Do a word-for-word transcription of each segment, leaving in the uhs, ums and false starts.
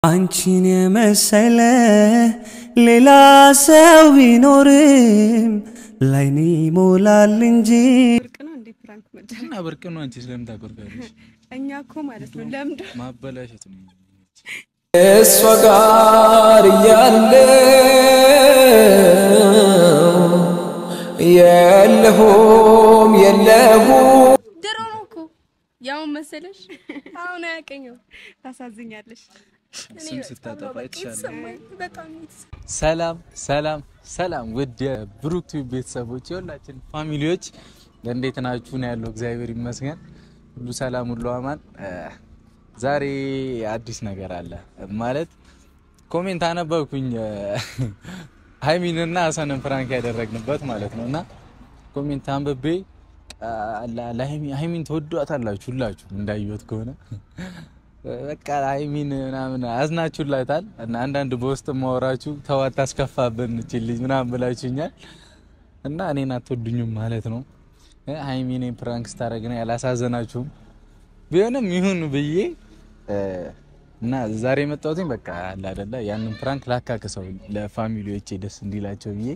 አንቺን የመሰለ ሌላ ሰው ቢኖርም ላይኔ ሞላል እንጂ ብርቅ ነው እንዴ ፍራንክ መደረግ እና ብርቅ ነው አንቺ ስለምን ታቆርጋለሽ እኛ እኮ ማለት ነው ለምዶ ማበላሸት ነው እሷ ጋር ያለ የለሁም የለሁም ድሮ ነው እኮ ያው መሰለሽ አሁን አያቀኝም ታሳዝኛለሽ ስም ስታጠፋ ይተሻለ በጣም ሰላም ሰላም ሰላም ውድ የብሩክ ቲዩብ ቤተሰቦች የሁላችን ፋሚሊዎች እንዴት ናችሁ ነው ያለው እግዚአብሔር ይመስገን ሁሉ ሰላም ሁሉ አማን ዛሬ አዲስ ነገር አለ ማለት ኮሜንት አነበብኩኝ ሃይሚንና ሐሰንን ፍራንክ ያደረግንበት ማለት ነውና ኮሜንት አንብቤ ለሃይሚ ሃይሚን ተወዷታላችሁ ሁላችሁ እንዳይወት ከሆነ በቃ ሃይሚን ምናምን አዝናችሁላታል እና አንዳንድ በውስጥ ማወራችሁ ተዋት አስከፋብን እቺ ልጅ ምናምን ብላችሁኛል እና እኔን አትወዱኝም ማለት ነው ሃይሚን ፍራንክ ስታረግና ያላሳዘናችሁም ቢሆንም ይሁን ብዬ እና ዛሬ መጣሁኝ በቃ አለ አይደለ ያንን ፍራንክ ላካከሰው ለፋሚሊዎቼ ደስ እንዲላቸው ብዬ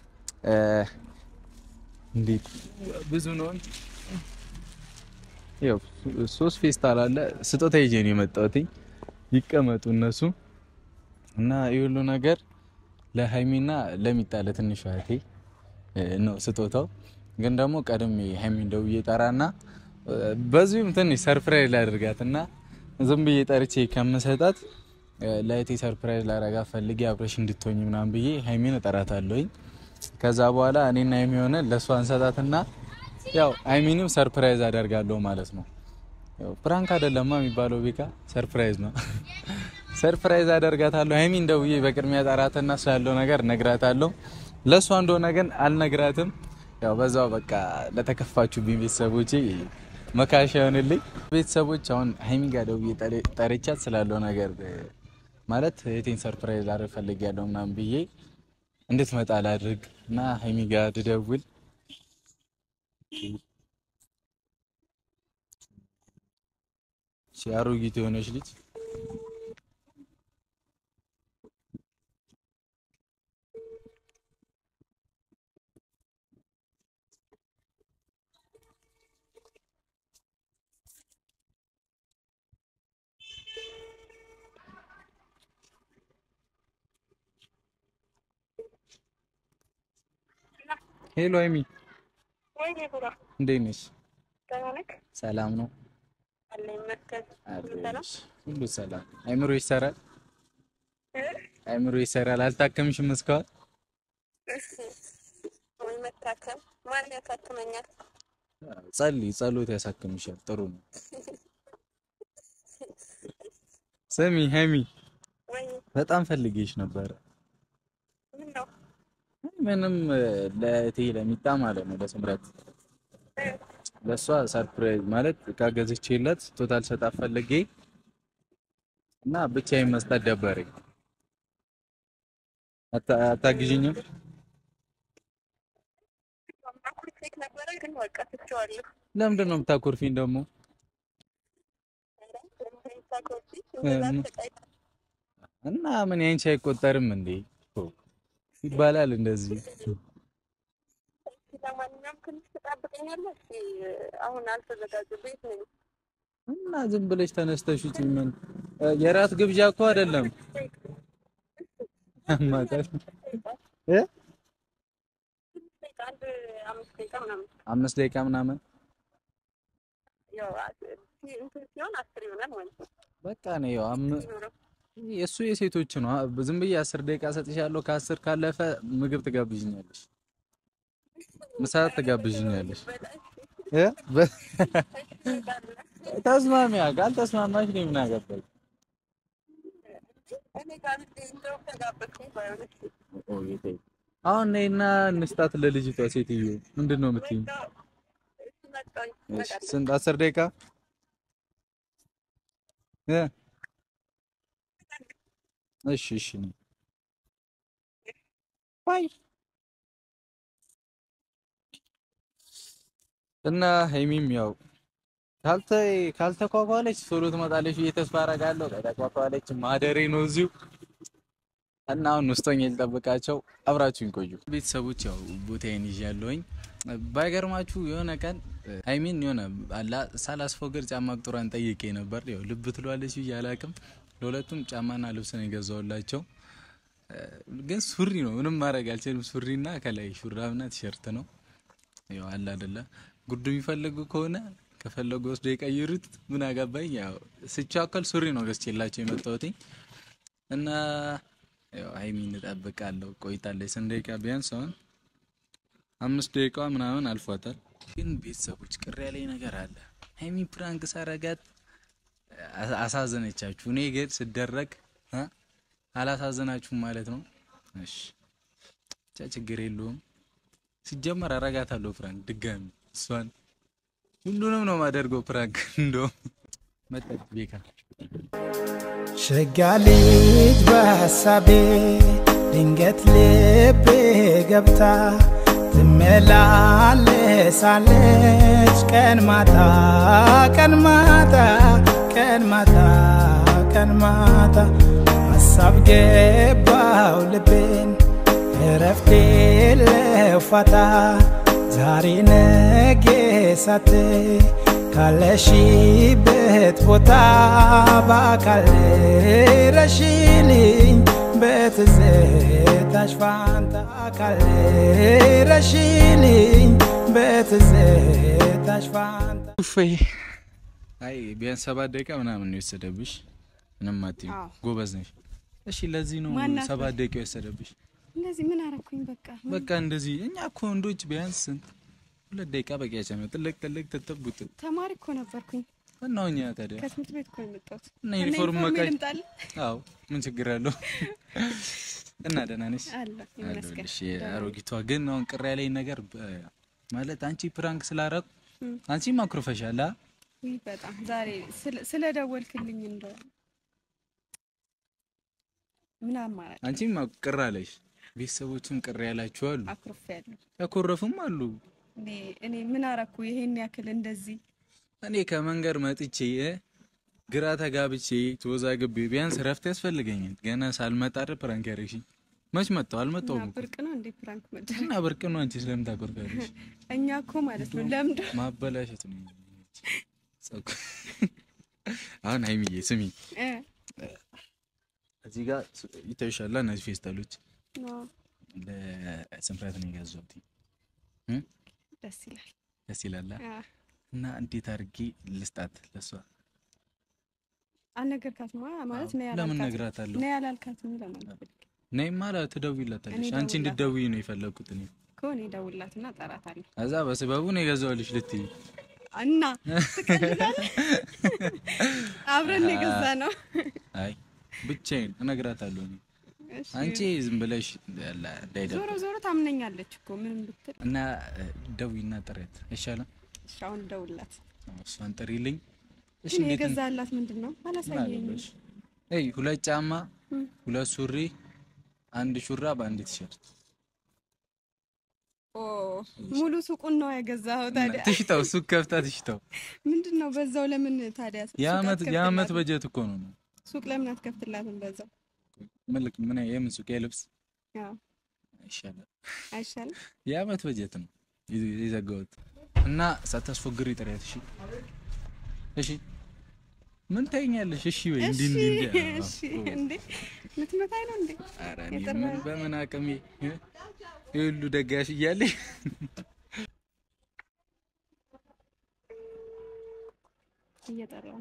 እንዴ ብዙ ነው ያው ሶስት ፌስታል አለ ስጦታ ይዤ ነው የመጣሁት ይቀመጡ እነሱ እና ይሁሉ ነገር ለሃይሚና ለሚጣለ ትንሽ እህቴ ነው ስጦታው ግን ደግሞ ቀድሜ ሃይሚን ደውዬ ጠራና በዚህም ትንሽ ሰርፕራይዝ ላድርጋትና ዝም ብዬ ጠርቼ ከመሰጣት ለእህቴ ሰርፕራይዝ ላደርጋ ፈልጌ አብረሽ እንድትሆኝ ምናምን ብዬ ሃይሚን እጠራታለሁኝ ከዛ በኋላ እኔና ሃይሚ ሆነ ለሷ አንሰጣትና ያው ሃይሚንም ሰርፕራይዝ አደርጋለሁ ማለት ነው ያው ፍራንክ አይደለም የሚባለው ቢካ ሰርፕራይዝ ነው ሰርፕራይዝ አደርጋታለሁ ሃይሚን ደውዬ በቅድሚያ ጠራትና ስላለው ነገር ነግራታለሁ ለሷ እንደሆነ ግን አልነግራትም ያው በዛው በቃ ለተከፋችሁ ቤተሰቦቼ መካሻ ይሆንልኝ ቤተሰቦች አሁን ሃይሚ ጋር ደውዬ ጠርቻት ስላለው ነገር ማለት እቴን ሰርፕራይዝ አደርግ ፈልጌያለሁ ምናምን ብዬ እንድትመጣ ላድርግ እና ሃይሚ ጋር ደውል ሲያሮጊት የሆነች ልጅ ሄሎ ሃይሚ ወይ ነው እንዴት ነሽ ተናነክ ሰላም ነው አለኝ መከት ሁሉ ሰላም አይምሮ ይሰራል አይምሮ ይሰራል አልታከምሽም እስካሁን እሺ ወይ መታከም ማን ያሳክመኛል ጸልይ ጸሎት ያሳክምሻል ጥሩ ነው ሰሚ ሃይሚ ወይ በጣም ፈልጌሽ ነበር ምን ነው ምንም ለእቴ ለሚጣ ማለት ነው ለስምረት ለሷ ሰርፕራይዝ ማለት ካገዝቼላት ቶታል ሰጣ ፈልጌ እና ብቻዬን መስጠት ደበረኝ አታ አታግዢኝም ማኩርፌክ ነበር ግን ወቃ ትቸዋለሁ ለምንድን ነው የምታኮርፊኝ ደግሞ እና ምን ያንቺ አይቆጠርም እንዴ ይባላል እንደዚህ ለማንኛውም ክንስ ተጣብቀኛለሽ አሁን አልተዘጋጀም ቤት ነኝ እና ዝም ብለሽ ተነስተሽ ውጪ ምን የራት ግብዣ እኮ አይደለም ማታሽ እ አምስት ደቂቃ ምናምን ያው እንትን ሲሆን አስር ይሆናል ማለት ነው በቃ ነው ያው የሱ የሴቶች ነው ዝም ብዬ አስር ደቂቃ ሰጥሻለሁ ከአስር ካለፈ ምግብ ትጋብዥኛለሽ ምሳ ትጋብዥኛለሽ እ ተስማሚያ ቃል ተስማማሽ ነው ምን አገባኝ እኔ ጋር እንደው ተጋበዝኩኝ ባይሆንስ ኦኬ አሁን ነይና እንስጣት ለልጅቷ ሴትዮ ምንድነው የምትይኝ እሺ ስንት አስር ደቂቃ እ እሺ እሺ ባይ እና ሃይሚም ያው ካልተ ካልተኳኳለች ቶሎ ትመጣለች ብዬ ተስፋ አደርጋለሁ። ከተኳኳለች ማደሬ ነው እዚሁ እና አሁን ውስጦኝ ልጠብቃቸው። አብራችሁኝ ቆዩ ቤተሰቦች። ያው ቦታዬን ይዣለሁኝ። ባይገርማችሁ የሆነ ቀን አይሚን የሆነ አላ ሳላስፎገር ጫማ ቁጥሯን ጠይቄ ነበር። ያው ልብ ትሏለች ብዬ አላቅም። ለሁለቱም ጫማና ልብስ ነው የገዛሁላቸው። ግን ሱሪ ነው ምንም ማድረግ አልችልም። ሱሪና ከላይ ሹራብና ቲሸርት ነው። ያው አላ አይደለ ጉድ የሚፈልጉ ከሆነ ከፈለጉ ወስዶ ይቀይሩት። ምን አገባኝ። ያው ስቻከል ሱሪ ነው ገዝቼላቸው የመጣሁት እና ያው አይሚን እጠብቃለሁ። ቆይታለች ስንት ደቂቃ ቢያንስ አሁን አምስት ደቂቃ ምናምን አልፏታል። ግን ቤተሰቦች ቅር ያለኝ ነገር አለ። አይሚ ፕራንክ ሳረጋት አሳዘነቻችሁ። እኔ ግን ስደረግ አላሳዘናችሁም ማለት ነው። እሺ ችግር የለውም። ሲጀመር አረጋታለሁ ፕራንክ ድጋሚ እሷን ሁሉንም ነው ማደርገው ፕራንክ እንደው መጣች ቤካ ሸጋ ልጅ በሐሳቤ ድንገት ልቤ ገብታ ትመላለሳለች ቀን ማታ ቀን ማታ ቀን ማታ ቀን ማታ ሐሳብ ገባው ልቤን እረፍቴ ለፋታ ዛሬ ነገ ሳትይ ካለሽበት ቦታ በአካል ረሽልኝ በትዝታሽ ፋንታ አካል ረሽልኝ በትዝታሽ ፋንታ። ኡፈይ አይ ቢያንስ ሰባት ደቂቃ ምናምን ነው የወሰደብሽ። ምንም አትይም ጎበዝ ነሽ። እሺ ለዚህ ነው ሰባት ደቂቃ የወሰደብሽ። እንደዚህ ምን አረኩኝ? በቃ በቃ እንደዚህ እኛ እኮ ወንዶች ቢያንስ ሁለት ደቂቃ በቂያቸው ነው። ጥልቅ ጥልቅ ተተቡት ተማሪ እኮ ነበርኩኝ እና እኛ ታዲያ ከትምህርት ቤት እኮ የመጣሁት እና ዩኒፎርም መቀየር አዎ ምን ችግር አለው? እና ደህና ነሽ? አለ ይመስገን። እሺ አሮጊቷ ግን አሁን ቅር ያለኝ ነገር ማለት አንቺ ፕራንክ ስላረኩ አንቺ ማክሮፈሻል አ ወይ በጣም ዛሬ ስለደወልክልኝ እንደው ምን አማራጭ አንቺ ማቅር አለሽ። ቤተሰቦችም ቅር ያላችሁ አሉ። አክሮፈያለሁ ያኮረፉም አሉ። እኔ እኔ ምን አረኩ ይሄን ያክል እንደዚህ? እኔ ከመንገር መጥቼ ግራ ተጋብቼ ተወዛግቤ ቢያንስ ረፍት ያስፈልገኛል። ገና ሳልመጣ አይደል ፕራንክ ያረግሽኝ? መች መጣው አልመጣውም እኮ ብርቅ ነው እንዴ ፕራንክ መጣ እና ብርቅ ነው። አንቺ ስለምን ታቆርጋለሽ? እኛ እኮ ማለት ነው ለምዶ ማበላሸት ነው ጸቁ። አሁን አይሚዬ ስሚ እ እዚህ ጋር ይተሻላ እነዚህ ፌስታሎች ነው ለስንፍራት ነው የገዛሁት። ደስ ይላል ደስ ይላል እና እንዴት አድርጌ ልስጣት ለሷ? አልነገርካትም ማለት ነው ያላልካት? ለምን ነግራታለሁ? ነው ያላልካትም ለማለት ነይ ማለት ትደውይላታለሽ። አንቺ እንድትደውይ ነው የፈለኩት እኔ እኮ እኔ ደውልላትና ጠራታለሁ። አዛ በሰበቡ ነው የገዛሁልሽ ልትይ እና ትቀልዳለህ? አብረን የገዛ ነው። አይ ብቻዬን እነግራታለሁ እኔ። አንቺ ዝም ብለሽ እንዳይደው ዞሮ ዞሮ ታምነኛለች እኮ ምንም ብትል እና ደውይና ጥረት አይሻልም? እሺ አሁን ደውልላት። እሷን ጥሪልኝ። እሺ የገዛላት ምንድነው? አላሳየኝም። አይ ሁለት ጫማ፣ ሁለት ሱሪ፣ አንድ ሹራብ፣ አንድ ቲሸርት። ኦ ሙሉ ሱቁን ነው የገዛኸው ታዲያ? ትሽታው ሱቅ ከፍታ ትሽታው ምንድነው? በዛው ለምን ታዲያ ያመት ያመት በጀት እኮ ነው። ሱቅ ለምን አትከፍትላትም በዛው? መልክ ምን የምን ሱቅ የልብስ? አዎ አይሻልም? አይሻልም? ያመት በጀት ነው ይዘጋውት እና ሳታስፎግሪ ጥሪያት። እሺ እሺ ምን ታይኛለሽ? እሺ ወይ እንዴ እንዴ እንዴ እሺ እንዴ ልትመታኝ ነው እንዴ? ኧረ እኔ ምን በምን አቅሜ ይሁሉ ደጋሽ እያለኝ እየጠራው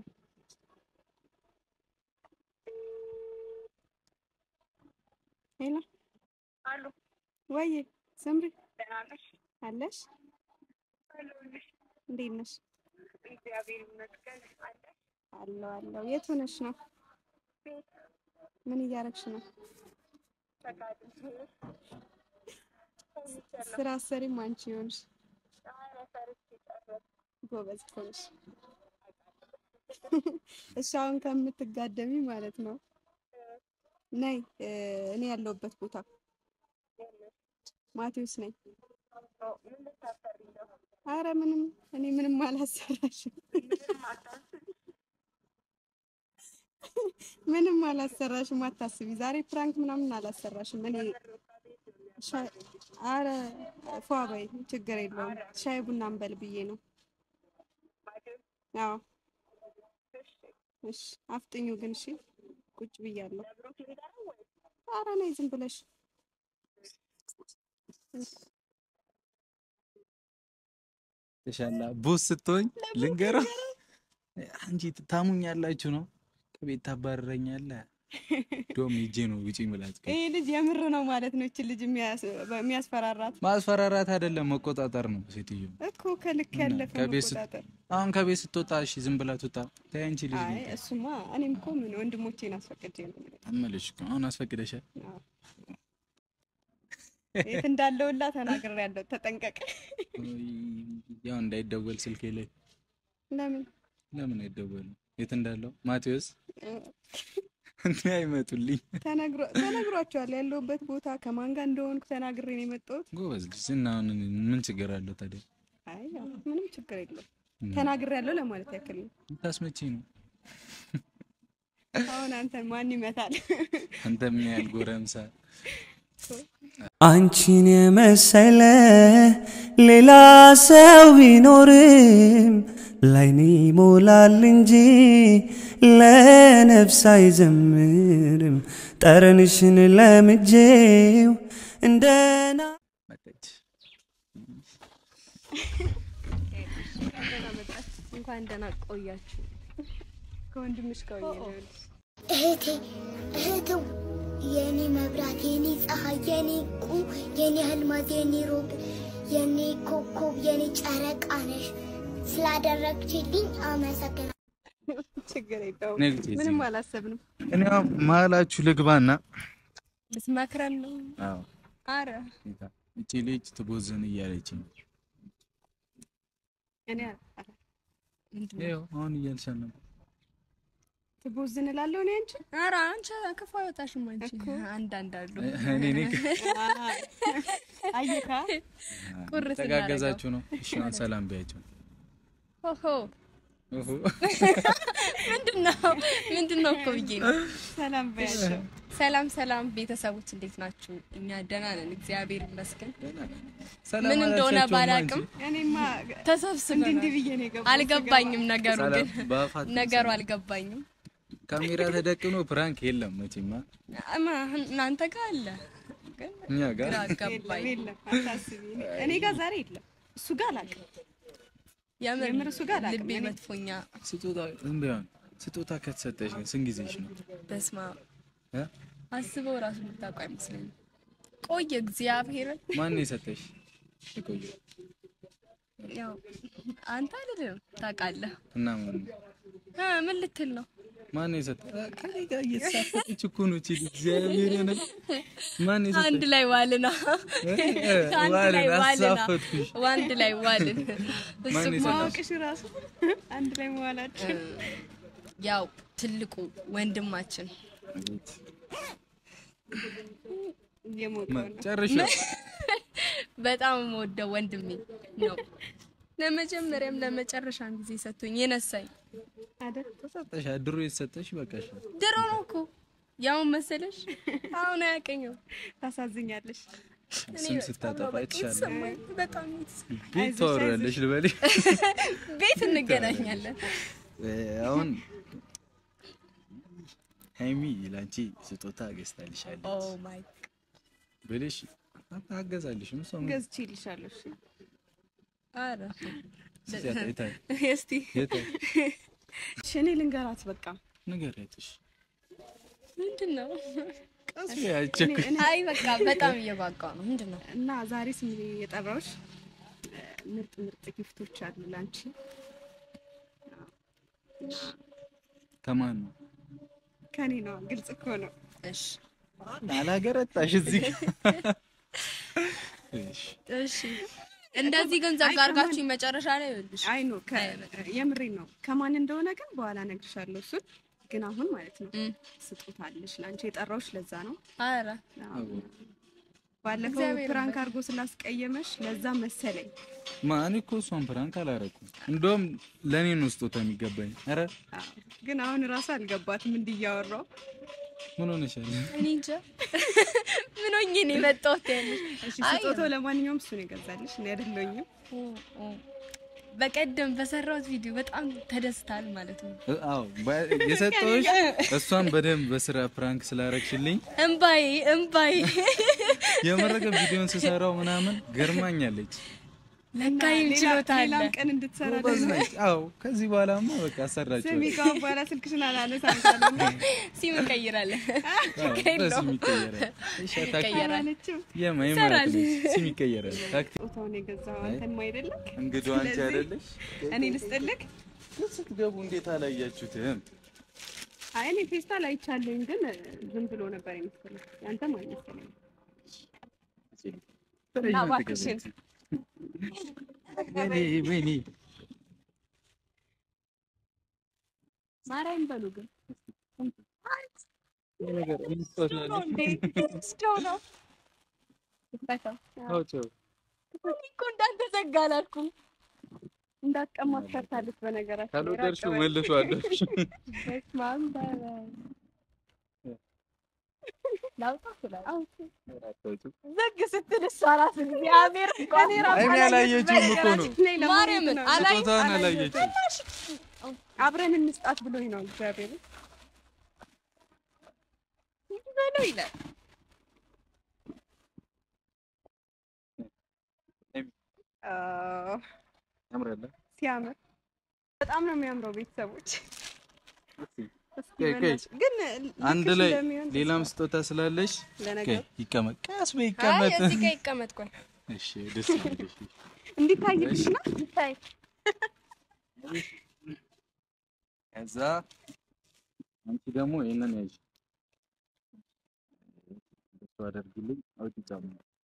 ሄሎ አሉ ወይ ሰምሪ ደህና ነሽ? አለሽ? አለሁልሽ። እንዴት ነሽ? እግዚአብሔር ይመስገን። አለሽ? አለሁ አለሁ። የት ሆነሽ ነው? ምን እያረግሽ ነው? ስራ አሰሪም አንቺ ይሆንሽ። ጎበዝ ሆነሽ። እሺ አሁን ከምትጋደሚ ማለት ነው ነይ እኔ ያለሁበት ቦታ ማቴዎስ ነኝ። አረ ምንም እኔ ምንም አላሰራሽም ምንም አላሰራሽም አታስቢ ዛሬ ፕራንክ ምናምን አላሰራሽም እኔ አረ ፏበይ ችግር የለውም ሻይ ቡና እንበል ብዬ ነው አዎ እሺ አፍጥኙ ግን እሺ ቁጭ ብያለሁ አረ ነይ ዝም ብለሽ ተሻላ ቦስ ስትሆኝ ልንገራ አንቺ ታሙኛላችሁ ነው ከቤት ታባረኛለህ ዶም ይጄ ነው ውጪ ምላት ይሄ ልጅ የምር ነው ማለት ነው እቺ ልጅ የሚያስፈራራት ማስፈራራት አይደለም መቆጣጠር ነው ሴትዮ እኮ ከልክ ያለፈ መቆጣጠር አሁን ከቤት ስትወጣ እሺ ዝም ብላ ትወጣ ተይ አንቺ ልጅ አይ እሱማ እኔም እኮ ምን ወንድሞቼን አስፈቅጄ ነው አመለሽ አሁን አስፈቅደሻል የት እንዳለውላ ተናግሬያለሁ ተጠንቀቅ ያው እንዳይደወል ስልኬ ላይ ለምን ለምን አይደወል የት እንዳለው ማቴዎስ እንዴ አይመጡልኝ ተነግሮ ተነግሯቸዋል ያለውበት ቦታ ከማን ጋር እንደሆንኩ ተናግሬ ነው የመጣሁት ጎበዝ ልጅ እና ምን ችግር አለው ታዲያ አይ ምንም ችግር የለውም ተናግሬያለሁ ለማለት ያክል ነው ታስመጪ ነው አሁን አንተ ማን ይመታል አንተ ምን ያህል ጎረምሳ አንቺን የመሰለ ሌላ ሰው ቢኖርም ላይኔ ሞላል እንጂ ለነፍስ አይዘምርም ጠረንሽን ለምጄው እንደና መጣች እንኳን ደህና ቆያችሁ ከወንድምሽ ጋር ይያለሽ እህቴ እህቴው የኔ መብራት የኔ ፀሐይ የኔ ቁ የኔ ህልማት የኔ ሮብ የኔ ኮኮብ የኔ ጨረቃ ነሽ ስላደረግችልኝ አመሰግናለሁ ችግር የለውም ምንም አላሰብንም እኔ ማላችሁ ልግባና ብስመክረን ነው አዎ አረ እቺ ልጅ ትቦዘን እያለችኝ እኔ አረ ይሄው አሁን እያልሻል ነው ትቦዘን እላለሁ እኔ አንቺ አረ አንቺ ከፋ ወጣሽም አንቺ አንድ አንድ አሉ እኔ ነኝ አየካ ቁርስ ተጋገዛችሁ ነው እሺ ሰላም ቢያችሁ ኦሆ ኦሆ ምንድነው ምንድነው እኮ ብዬ ነው ሰላም ቢያችሁ ሰላም ሰላም ቤተሰቦች እንዴት ናችሁ እኛ ደህና ነን እግዚአብሔር ይመስገን ምን እንደሆነ ባላቅም እኔማ ተሰብስበን እንዴ ብዬ ነው የገባው አልገባኝም ነገሩ ግን ነገሩ አልገባኝም ካሜራ ተደቅኖ ፕራንክ የለም መቼማ አማ እናንተ ጋር አለ ግን እኛ ጋር አልገባኝ የለም አታስቢ እኔ ጋር ዛሬ የለም እሱ ጋር አላውቅም የምር እሱ ጋር አላውቅም ልቤ መጥፎኛ ስጦታ እንዴት ስጦታ ከተሰጠሽ ግን ስንት ጊዜሽ ነው በስማ እ አስበው ራሱ ልታውቁ አይመስልኝም ቆየ እግዚአብሔር ማን ነው የሰጠሽ ቆየ ያው አንተ አይደለም ታውቃለህ እና ምን እ ምን ልትል ነው ማን ነው የሰጠሽ ከኔ ጋር እየተሳፈጠች እኮ ነው እቺ እግዚአብሔር ነው ማን ነው የሰጠሽ አንድ ላይ ዋልና አንድ ላይ ዋልና አንድ ላይ ዋልን እሱ ማውቅሽ ራሱ አንድ ላይ መዋላችን ያው ትልቁ ወንድማችን የሞቀው ጨርሽ በጣም ወደው ወንድሜ ነው ለመጀመሪያም ለመጨረሻም ጊዜ ሰጥቶኝ የነሳኝ አይደል ተሰጠሽ ድሮ የተሰጠሽ በቃሽ ድሮ ነው እኮ ያው መሰለሽ አሁን አያቀኝው ታሳዝኛለሽ ስም ስታጠፋ ይተሻለ በጣም ቤት ተወራለሽ ልበል ቤት እንገናኛለን አሁን ሃይሚ ላንቺ ስጦታ ገዝታልሻለች ኦ ማይ በልሽ አታገዛልሽ ነው ሰው ገዝቼልሻለሁ እሺ አረ ሲያጣይታ እስቲ እኔ ልንገራት በቃ ንገሪያትሽ ምንድነው ቀስ ያቸክ አይ በቃ በጣም እየጓጓ ነው ምንድነው እና ዛሬ ስም የጠራውሽ ምርጥ ምርጥ ጊፍቶች አሉ ላንቺ ከማን ነው ከኔ ነው ግልጽ እኮ ነው እሺ አላገረጣሽ እዚህ እሺ እሺ እንደዚህ ግን ዘጋርጋችሁ መጨረሻ ላይ ይልሽ አይ ነው የምሬ ነው ከማን እንደሆነ ግን በኋላ ነግርሻለሁ እሱ ግን አሁን ማለት ነው ስጦታልሽ ላንቺ የጠራውሽ ለዛ ነው አረ ባለፈው ፕራንክ አድርጎ ስላስቀየመሽ ለዛ መሰለኝ። ማን እኮ እሷን ፕራንክ አላረኩም። እንደውም ለኔ ነው ስጦታ የሚገባኝ። አረ ግን አሁን ራሱ አልገባትም እንዲያወራው። ምን ሆነሻል? እኔ እንጃ ምን ሆኜ ነው የመጣሁት ያለሽ። እሺ ስጦታው ለማንኛውም እሱ ነው የገዛልሽ እኔ አይደለሁኝም። በቀደም በሰራሁት ቪዲዮ በጣም ተደስታል ማለት ነው። አዎ የሰጠሁሽ እሷን በደንብ በስራ ፕራንክ ስላረክሽልኝ እንባይ እንባይ የመረቀ ቪዲዮን ስሰራው ምናምን ገርማኛለች። ለካ ይችላል ሌላም ቀን እንድትሰራ ነው። አዎ ከዚህ በኋላማ በቃ አሰራችሁ። ስሚ ጋር በኋላ ስልክሽን አላነሳም ካለና ሲም ቀይራለህ። ሲም ይቀየራል። እሺ ቀይራል። የማይመረጥ ሲም ይቀየራል። ፎቶውን የገዛው አንተን አይደለም? እንግዲህ አንቺ አይደለሽ? እኔ ልስጥልክ? ስትገቡ እንዴት አላያችሁትም? አይ እኔ ፌስታል አይቻለኝ ግን ዝም ብሎ ነበር የሚመስለው። ያንተም አይመስለኝም። እና እባክሽን ወይኔ ወይኔ ማርያም በሉ ግን ነገር እንስቶታለሽ ስቶና ተፈታ አውጪው እኮ እንዳንተ ዘጋላልኩ እንዳትቀማት ፈርታለች። በነገራችን ካልወደድሽው መልሷለሁ። በስማም ባለ ላውጣው ስላል ዘግ ስትል ሷራስ እግዚአብሔር እንኳን እኔ አላየችውም እኮ ነው። ማርያምን አላይ ስጦታውን አላየችውም። አብረን እንስጣት ብሎኝ ነው እግዚአብሔር ይበለው ይላል። አዎ ያምራል። ሲያምር በጣም ነው የሚያምረው። ቤተሰቦች ከይ ግን አንድ ላይ ሌላም ስጦታ ስላለሽ ከይ ይቀመጥ። ቀስ በይ ይቀመጥ። አይ እዚህ ጋር ይቀመጥ። ቆይ እሺ ደስ ይላል። እንዲታይልሽ ነው ይታይ። ከዛ አንቺ ደግሞ ይሄንን ያዥ። ደስ አድርግልኝ። አውጪ ጫማ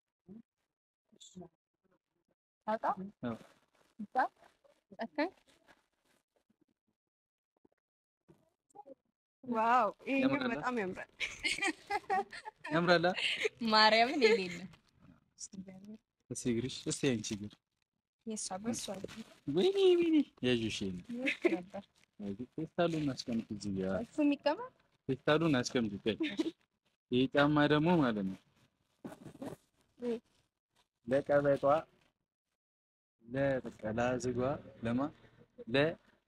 አጣ አዎ ይታ ኦኬ ዋው ይሄ በጣም ያምራል። ያምራል። ማርያምን የሌለ እስቲ ግሪሽ እስቲ አንቺ ግር የሳበስ ዋል ወይኔ ወይኔ ያዥሽ ነበር ፌስታሉን አስቀምጥ። እዚህ ጋር እሱ የሚቀመጥ ፌስታሉን አስቀምጥ። ከይ ይሄ ጫማ ደግሞ ማለት ነው ለቀበጧ ለበቀላ ዝጓ ለማ ለ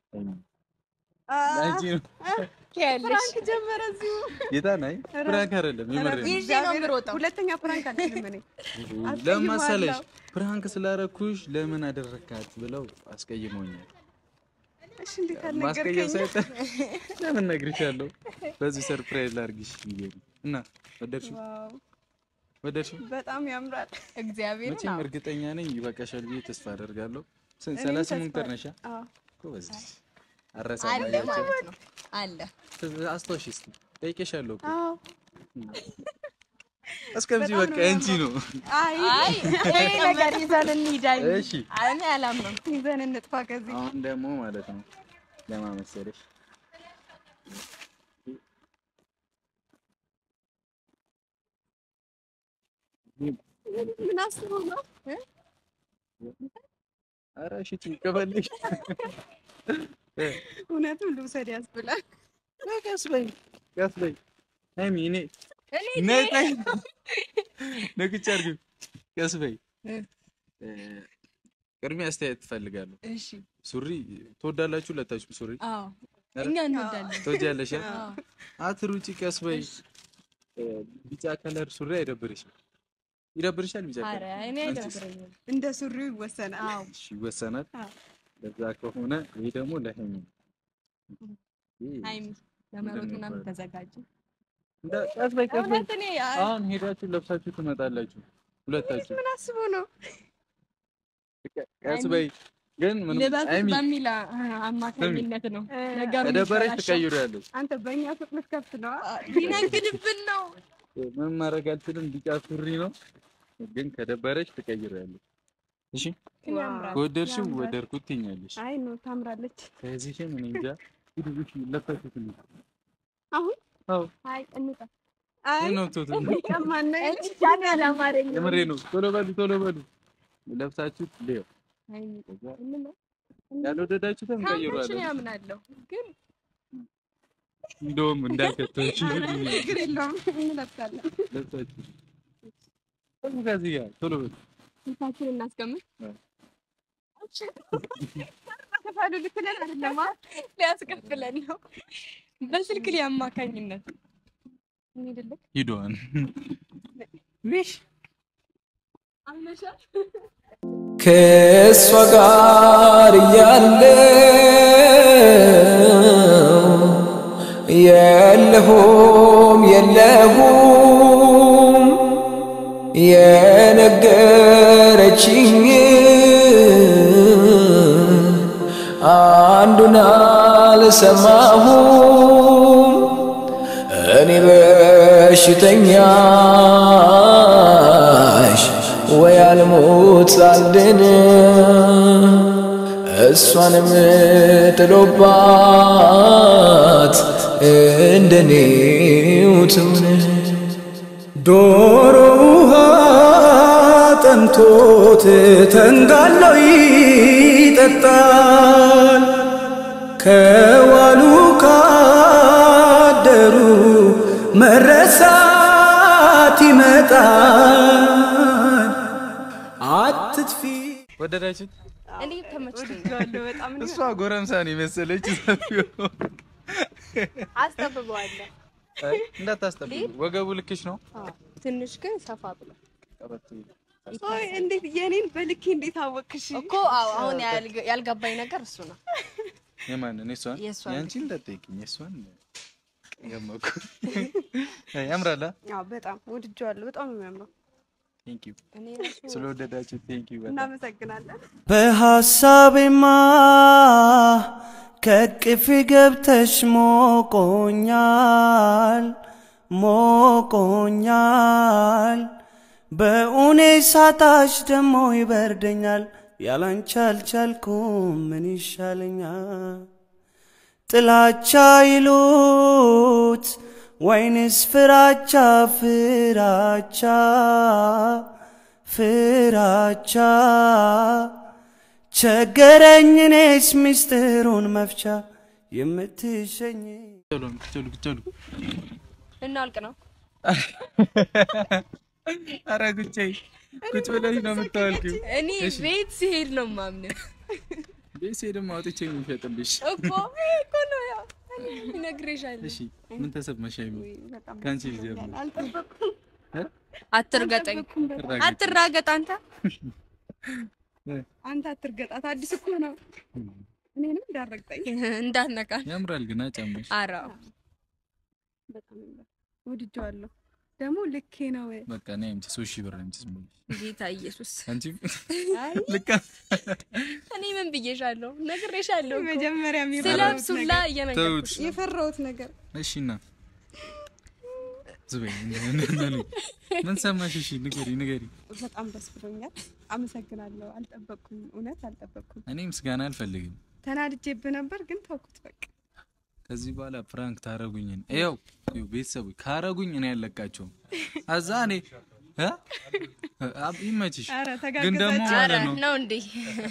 ላጂ ነው ያለሽ ፕራንክ ጀመረ እዚሁ የታናይ ፕራንክ አይደለም የምር ይዤ ነው የምሮጠው። ሁለተኛ ፕራንክ አልችልም እኔ ለማሰለሽ ፕራንክ ስላረኩሽ ለምን አደረካት ብለው አስቀይመውኛል። እሺ እንዴት ማስቀየም አልነገርከኝ? ሳይጠ ለምን ነግርሻለሁ። በዚህ ሰርፕራይዝ ላርግሽ ይሄ እና ወደድሽ ዋው ወደድሽ በጣም ያምራል። እግዚአብሔር መቼም ነው እርግጠኛ ነኝ ይበቃሻል ብዬ ተስፋ አደርጋለሁ። ሰላሳ ስምንት ቀርነሻ አዎ ኮበዝ አረሳ አለ ማለት ነው አለ አስተውሽ እስቲ ጠይቄሻለሁ እኮ አዎ እስከዚህ በቃ እንጂ ነው። አይ አይ ይሄ ነገር ይዘን እንሂዳለን። እሺ እኔ አላምነው። ይዘን እንጥፋ ከዚህ አሁን ደግሞ ማለት ነው ለማመሰለሽ ምን አስበው ነው? ኧረ እሺ ትቀበልሽ እውነትም ልውሰድ ያስብላል። ቀስ በይ ቀስ በይ ሃይሚ እኔ እኔ ነይ ነግቻ አድርጊ ቀስ በይ ቅድሚያ አስተያየት ትፈልጋለሁ። እሺ ሱሪ ትወዳላችሁ? ለታችሁ ሱሪ አዎ እኛ እንወዳለን። ትወጃለሽ? አትሩጪ ቀስ በይ። ቢጫ ከለር ሱሪ አይደብርሽም? ይደብርሻል? ቢጫ ኧረ እኔ አይደብረኝም። እንደ ሱሪው ይወሰናል። አዎ እሺ ይወሰናል። ለዛ ከሆነ ይሄ ደግሞ ለሃይሚ ሃይሚ ለመሮጥ ምናምን ተዘጋጅ። እንደ ቀስ በይ ቀስ በይ። እውነት እኔ አሁን ሄዳችሁ ለብሳችሁ ትመጣላችሁ ሁለታችሁ። ምን አስበው ነው? ቀስ በይ ግን ምን ሃይሚ በሚል አማካኝነት ነው ነገሩ። ከደበረሽ ትቀይሪያለሽ። አንተ በእኛ ሱቅ ልትከፍት ነው? ሊነግድብን ነው። ምን ማድረግ አልችልም። ቢጫ ሱሪ ነው ግን ከደበረሽ ትቀይሪያለሽ። እሺ ከወደድሽው ወደድኩት ትኛለሽ። አይ ነው ታምራለች። ከዚህ ምን እንጃ ይዱሽ ለፈቱት ነው አሁን አው አይ እንጣ አይ ነው ቶቶ ከማን ነው ጃን ያላማረኝ የምሬ ነው ቶሎ በሉ ቶሎ በሉ ለብሳችሁት ሊዮ ያልወደዳችሁትም ቀይሯል እሺ ያምናለሁ ግን እንደውም እንዳልከተች ግሬሎም እንለብሳለን ለብሳችሁ ቶሎ ጋዚያ ቶሎ በሉ እንታችን እናስቀምጥ ተፋዱ ልትለን አይደለም ሊያስከፍለን ነው በስልክ ሊያማካኝነት እንሂድልክ ሂዷን ዊሽ አምነሻ ከሷ ጋር ያለው የለሁም የለሁም የነገረችኝ አንዱን አልሰማሁም እኔ በሽተኛሽ ወይ አልሞት አልድን እሷንም ጥሎባት እንደኔው ትሁን ዶሮ ውሃ ጠምቶት ተንጋሎ ይጠጣል ከዋሉ ካደሩ መረሳት ይመጣል አትጥፊ ወደዳችሁት እኔ ተመችቶኛል በጣም እሷ ጎረምሳን የመሰለች ሰፊው አስጠብበዋለሁ እንዳታስጠብቁ ወገቡ ልክሽ ነው ትንሽ ግን ሰፋ ብሎ ኦይ እንዴት የኔን በልኬ እንዴት አወቅሽ እኮ አዎ አሁን ያልገባኝ ነገር እሱ ነው የማን ነው እሷን ያንቺ እንዳትጠይቂኝ እሷን ያመኩ ያምራላ አዎ በጣም ወድጄዋለሁ በጣም ነው የሚያምረው ቴንክ ዩ ስለወደዳችሁ ቴንክ ዩ በጣም እናመሰግናለን በሐሳቤማ ከቅፍ ገብተሽ ሞቆኛል ሞቆኛል በእኔ ሳታሽ ደሞ ይበርደኛል ያላንቺ አልቻልኩም ምን ይሻለኛል ጥላቻ ይሉት ወይንስ ፍራቻ ፍራቻ ፍራቻ ቸገረኝ እኔስ ሚስጥሩን መፍቻ የምትሸኝ ቶሎ ቶሎ ቶሎ እናልቅ ነው አረ ጉቼ ጉቼ ብለሽ ነው የምታወልቂው እኔ ቤት ሲሄድ ነው ማምነው ቤት ሲሄድ ማውጥቼ ነው የምሸጥልሽ እኮ እኮ ነው ያው ነግሬሻለሁ እሺ ምን ተሰማሽ አይሙ ካንቺ ጀምር አልጠበቅኩም አትርገጠኝ አትራገጥ አንተ አንተ አትርገጣት አዲስ እኮ ነው እኔንም እንዳረግጠኝ እንዳትነካ ያምራል ግን አጫምሽ አራ በጣም ወድጄዋለሁ ደግሞ ልኬ ነው በቃ እኔ አምጪ ሶስት ሺህ ብር አምጪ ዝም ጌታ ኢየሱስ አንቺ አይ ልካ እኔ ምን ብዬሻለሁ ነግሬሻለሁ መጀመሪያ የሚፈራው ስለብሱላ እየነገርኩሽ የፈራሁት ነገር እሺና ዝበይ ምን ሰማሽ እሺ ንገሪ ንገሪ በጣም ደስ ብሎኛል አመሰግናለሁ አልጠበቅኩም እውነት አልጠበቅኩም እኔ ምስጋና አልፈልግም ተናድጄብህ ነበር ግን ተውኩት በቃ ከዚህ በኋላ ፍራንክ ታረጉኝን ይኸው ቤተሰቡ ካረጉኝ እኔ ያለቃቸው አዛ እኔ እ አብ ይመችሽ ግን ደግሞ ማለት ነው ነው እንዴ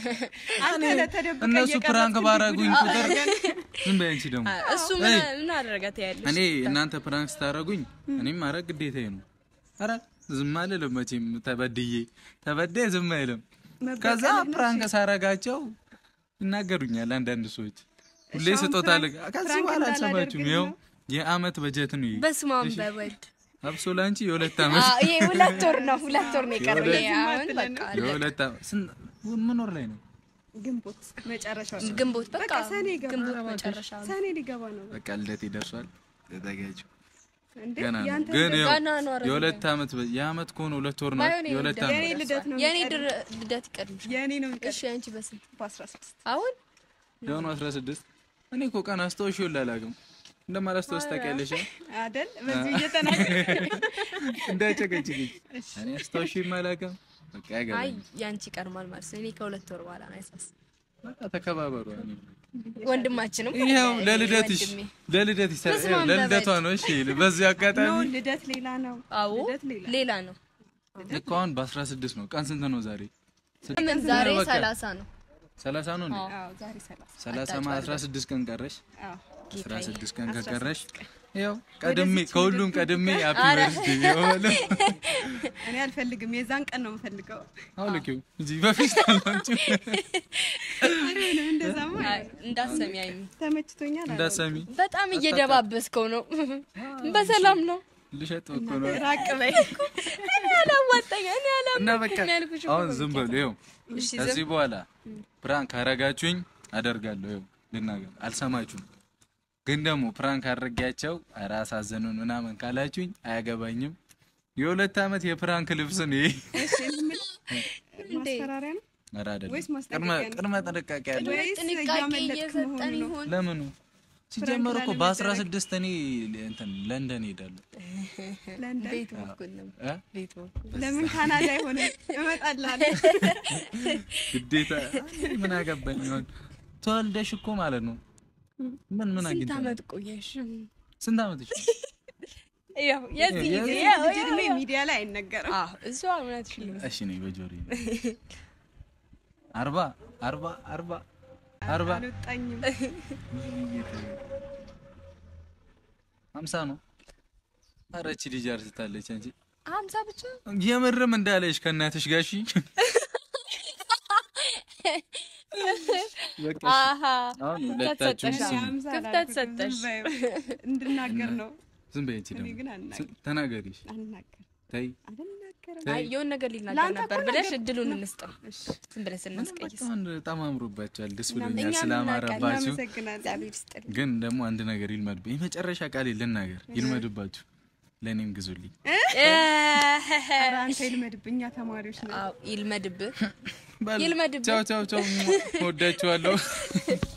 እነሱ ፍራንክ ባረጉኝ ቁጥር ዝም በይ አንቺ ደግሞ እሱ ምን ምን አደረጋት ያለሽ እኔ እናንተ ፍራንክ ታረጉኝ እኔም ማረግ ግዴታዬ ነው አረ ዝም አልልም መቼም ተበድዬ ተበደይ ዝም አይልም ከዛ ፍራንክ ሳረጋቸው ይናገሩኛል አንዳንድ ሰዎች ሁሌ ስጦታል ከዚህ በኋላ አልሰማችሁም ይኸው የአመት በጀት ነው በስማም በወድ አብሶላንቺ የሁለት አመት አዎ ይሄ ሁለት ወር ነው ሁለት ወር ነው የቀረው አሁን በቃ የሁለት አመት ምን ወር ላይ ነው ግንቦት መጨረሻው ግንቦት በቃ ሰኔ ገባ ግንቦት መጨረሻ ሰኔ ሊገባ ነው በቃ ልደት ይደርሳል ተዘጋጁ እንዴ ያንተ ግን የሁለት አመት የአመት ከሆነ ሁለት ወር ነው የሁለት አመት የኔ ልደት ነው የኔ ልደት ይቀድምሽ የኔ ነው እሺ አንቺ በስንት በአስራ ስድስት አሁን ደውኑ አስራ ስድስት እኔ እኮ ቀን አስተውሽ ይላልአገም እንደማላስተውስ ታውቂያለሽ አይደል በዚህ እየተናገረ እንዳጨቀጭኝ እኔ አስተውሽ ይማላገም በቃ ያገባኝ አይ ያንቺ ቀርማል ማለት ነው እኔ ከሁለት ወር በኋላ ነው አይሳስ በቃ ተከባበሩ እኔ ወንድማችንም ይሄው ለልደትሽ ለልደት ይሰራል ለልደቷ ነው እሺ በዚህ አጋጣሚ ነው ልደት ሌላ ነው አዎ ሌላ ነው እኮ አሁን በ16 ነው ቀን ስንት ነው ዛሬ ምን ዛሬ ሰላሳ ነው ሰላሳ ነው እንዴ አዎ ዛሬ ሰላሳ ሰላሳ ማ አስራ ስድስት ቀን ቀረሽ አዎ አስራ ስድስት ቀን ከቀረሽ ያው ቀድሜ ከሁሉም ቀድሜ ሃፒ በርዝዴ ይወለ እኔ አልፈልግም የዛን ቀን ነው የምፈልገው አውልኪው እንጂ በፊስታል አንቺ አሬ ነው እንደዛማ እንዳሰሚ አይሚ ተመችቶኛል እንዳሰሚ በጣም እየደባበስከው ነው በሰላም ነው ልሸጥ እኮ ነው ራቅ በይ እኔ አላዋጣኝ እኔ አላም እና በቃ አሁን ዝም በሉ ይኸው ከዚህ በኋላ ፕራንክ አረጋችሁኝ አደርጋለሁ ይኸው ልናገር አልሰማችሁም ግን ደግሞ ፕራንክ አድርጌያቸው ራስ አዘኑን ምናምን ካላችሁኝ አያገባኝም የሁለት አመት የፕራንክ ልብስ ነው ይሄ ማስፈራሪያ ነው አራደል ወይስ ቅድመ ማስጠንቀቂያ ቅድመ ጥንቃቄ አለ ወይስ ጥንቃቄ እየሰጠን ይሆን ለምን ሲጀመር እኮ በ16 እኔ እንትን ለንደን ሄዳለሁ ለንደን ቤት በኩል ነው እ ቤት በኩል ለምን ካናዳ አይሆንም እመጣላለሁ ግዴታ ምን አገባኝ ይሆን ተወልደሽ እኮ ማለት ነው ምን ምን አግኝታ ስንት አመት ቆየሽ ስንት አመትሽ ያው የዚህ ያው እድሜ ሚዲያ ላይ አይነገርም አዎ እሱ አውነት ሽሉ እሺ ነኝ በጆሪ አርባ አርባ አርባ አርባ አልወጣኝም ሃምሳ ነው አረቺ ልጅ አርስታለች እንጂ ሃምሳ ብቻ የምርም እንዳለሽ ከናትሽ ጋሺ አሃ አሁን ለታችሁ ክፍተት ሰጠሽ እንድናገር ነው ዝም በይ እንጂ ደግሞ ተናገሪሽ አልናገር ታይ አልናገር አይ የሆነ ነገር ሊናገር ነበር ብለሽ እድሉን እንስጠው ዝም ብለሽ እናስቀይስ በጣም አምሮባችኋል ደስ ብሎኛል ስላማረባችሁ ግን ደግሞ አንድ ነገር ይልመድብኝ የመጨረሻ ቃል ልናገር ይልመድባችሁ ለኔም ግዙልኝ አንተ ይልመድብኛ ተማሪዎች ነው አዎ ይልመድብ ይልመድብ ቻው ቻው ቻው ወዳችኋለሁ